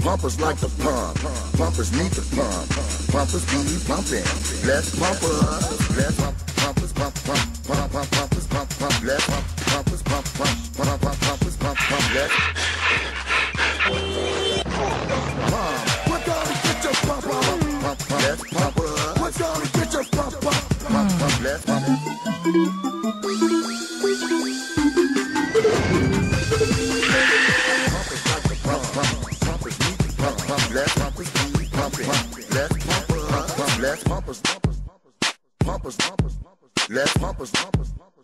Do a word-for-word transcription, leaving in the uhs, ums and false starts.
Pumpers like to pump, pumpers need to pump, pumpers be pumping. Let's pump us, let's pump, pumpers pump, pump, pump, pump, pumpers pump, pump, let's pump, pumpers pump, pump, pump, pump, pumpers pump, pump, let's pump. We're gonna get your pump on, pump, pump, let's pump us. We're gonna get your pump, pump, pump, pump, let's pump. Let's pumpers be pumping. Let's pump us. Let's pumpers, pumpers, pumpers, pumpers, pumpers. Let's pumpers, pumpers.